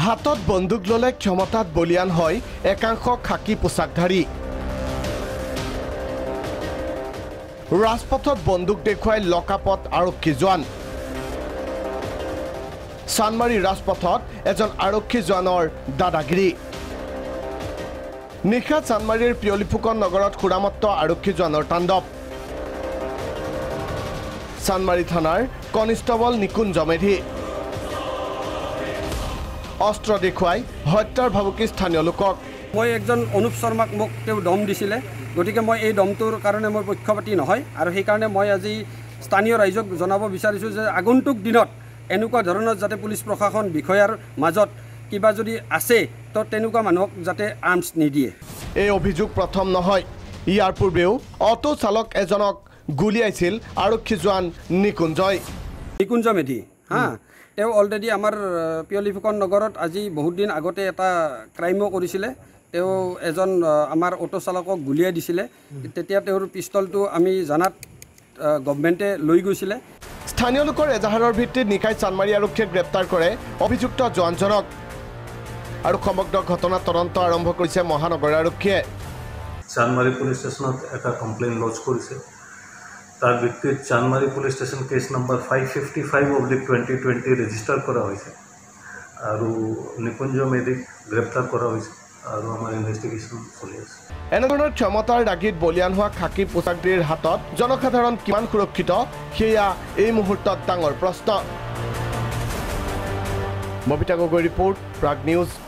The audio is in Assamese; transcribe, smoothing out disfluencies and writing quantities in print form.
হাতত বন্দুক ললে ক্ষমতাত বলিয়ান হয় একাংশ খাকি পোছাকধাৰী ৰাজপথত বন্দুক দেখুৱাই লকাপত আৰক্ষী জোৱান চানমাৰী ৰাজপথত এজন আৰক্ষী জোৱানৰ দাদাগিৰি নিশা চানমাৰীৰ পিয়লিফুকন নগৰত খুৰামত্ত আৰক্ষী জোৱানৰ তাণ্ডৱ চানমাৰী থানাৰ কনিষ্টেবল নিকুঞ্জ মেধি অস্ত্ৰ দেখুৱাই হত্যাৰ ভাবুকি স্থানীয় লোকক মই একজন অনুপ শৰ্মাক মোক তেওঁ দম দিছিলে গতিকে মই এই দমটোৰ কাৰণে মই পক্ষপাতি নহয় আৰু সেই কাৰণে মই আজি স্থানীয় ৰাইজক জনাব বিচাৰিছো যে আগন্তুক দিনত এনেকুৱা ধৰণৰ যাতে পুলিচ প্ৰশাসন বিষয়াৰ মাজত কিবা যদি আছে তো তেনেকুৱা মানুহক যাতে আৰ্মছ নিদিয়ে এই অভিযোগ প্ৰথম নহয় ইয়াৰ পূৰ্বেও অটো চালক এজনক গুলিয়াইছিল আৰক্ষী জোৱান নিকুঞ্জ মেধি তেওঁ অলৰেডি আমাৰ পিয়লিফুকন নগৰত আজি বহুত দিন আগতে এটা ক্ৰাইমো কৰিছিলে তেওঁ এজন আমাৰ অটো চালকক গুলিয়াই দিছিলে তেতিয়া তেওঁৰ পিস্তলটো আমি জানাত গভৰ্ণমেণ্টে লৈ গৈছিলে স্থানীয় লোকৰ এজাহাৰৰ ভিত্তিত নিকাই চানমাৰী আৰক্ষীয়ে গ্ৰেপ্তাৰ কৰে অভিযুক্ত জোৱানজনক আৰু সমগ্ৰ ঘটনা তদন্ত আৰম্ভ কৰিছে মহানগৰ আৰক্ষীয়ে চানমাৰী পুলিচ ষ্টেচনত এটা কমপ্লেইন লজ কৰিছে তাৰ ভিত্তিত Chandmari police station case number 555/2020 register কৰা হৈছে আৰু নিকুঞ্জ মেধিক গ্ৰেপ্তাৰ কৰা হৈছে আৰু আমাৰ ইনভেষ্টিগেশ্যন চলি আছে এনেধৰণৰ ক্ষমতাৰ দাগীত বলিয়ান হোৱা খাকি পোছাকধাৰীৰ হাতত জনসাধাৰণ কিমান সুৰক্ষিত সেয়া এই মুহূৰ্তত ডাঙৰ প্ৰশ্ন ববিতা গগৈ ৰিপৰ্ট প্ৰাগ নিউজ